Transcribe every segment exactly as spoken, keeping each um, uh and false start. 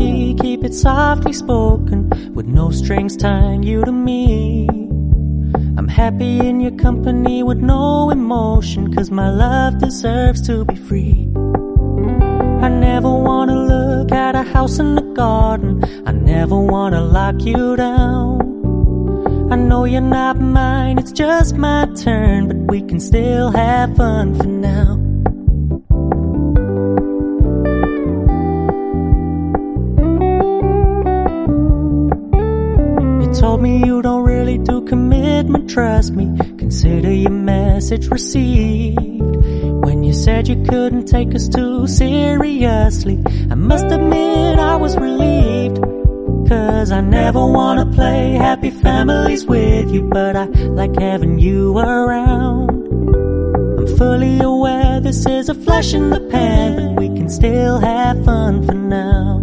low-key, keep it softly spoken, with no strings tying you to me. I'm happy in your company with no emotion, 'cause my love deserves to be free. I never wanna look at a house in the garden, I never wanna lock you down. I know you're not mine, it's just my turn, but we can still have fun for now. You told me you don't really do commitment, trust me, consider your message received. When you said you couldn't take us too seriously, I must admit I was relieved. 'Cause I never wanna play happy families with you, but I like having you around. I'm fully aware this is a flash in the pan, but we can still have fun for now.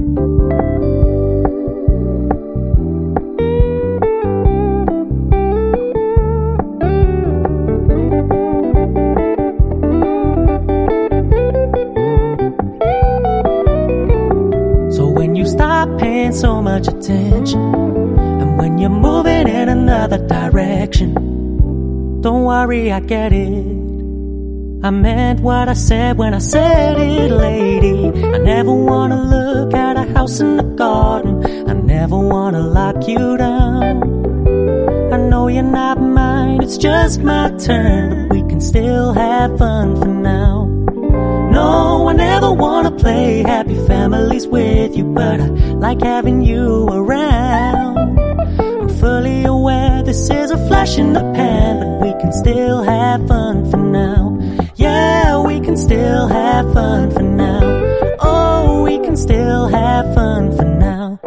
Stop paying so much attention, and when you're moving in another direction, don't worry, I get it. I meant what I said when I said it, lady. I never wanna look at a house in the garden, I never wanna lock you down. I know you're not mine, it's just my turn, but we can still have fun for now. No, I never wanna play happy families with you, but I like having you around. I'm fully aware this is a flash in the pan, but we can still have fun for now. Yeah, we can still have fun for now. Oh, we can still have fun for now.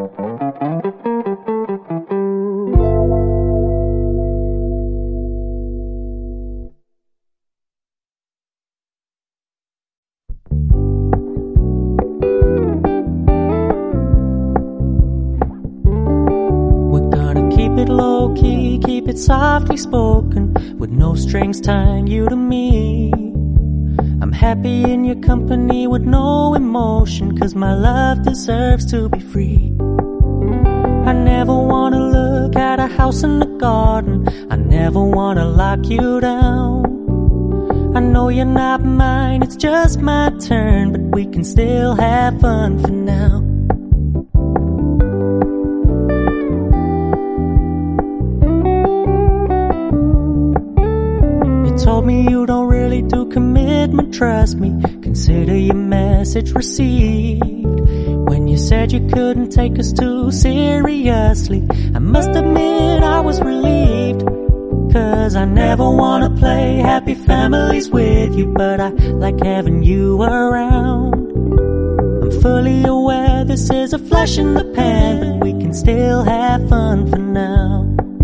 Low-key, keep it softly spoken, with no strings tying you to me. I'm happy in your company with no emotion, 'cause my love deserves to be free. I never wanna look at a house in the garden, I never wanna lock you down. I know you're not mine, it's just my turn, but we can still have fun for now. Told me you don't really do commitment, trust me, consider your message received. When you said you couldn't take us too seriously, I must admit I was relieved. 'Cause I never wanna play happy families with you, but I like having you around. I'm fully aware this is a flash in the pan, but we can still have fun for now.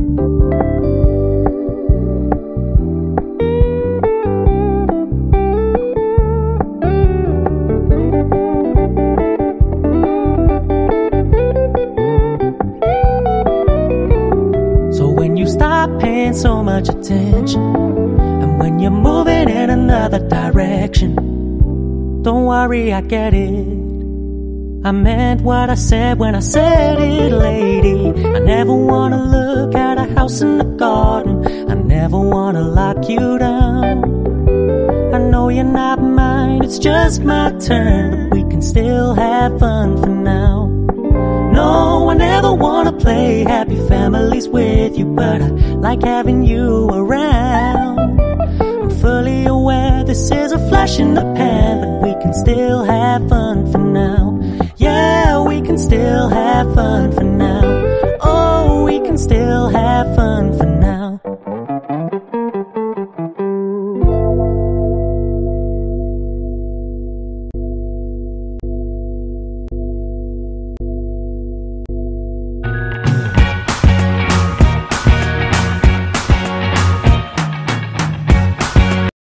Stop paying so much attention, and when you're moving in another direction, don't worry, I get it. I meant what I said when I said it, lady. I never wanna look at a house in the garden, I never wanna lock you down. I know you're not mine, it's just my turn, but we can still have fun for now. No, I never wanna play happy families with you, but I like having you around. I'm fully aware this is a flash in the pan, but we can still have fun.